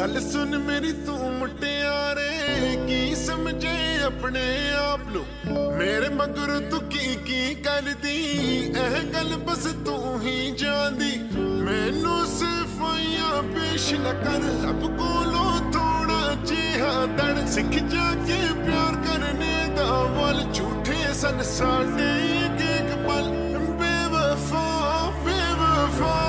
गल सुन मेरी तू मुटियारे की समझे अपने आप नु मेरे मगर तू की कर दी एह गल बस तू ही जांदी मैनू सिफाइयां पेश न कर रब कोलो थोड़ा जिहा दड़ सिख जाके प्यार करने दा वल झूठे सन साडे एक एक पल बेवफा बेवफा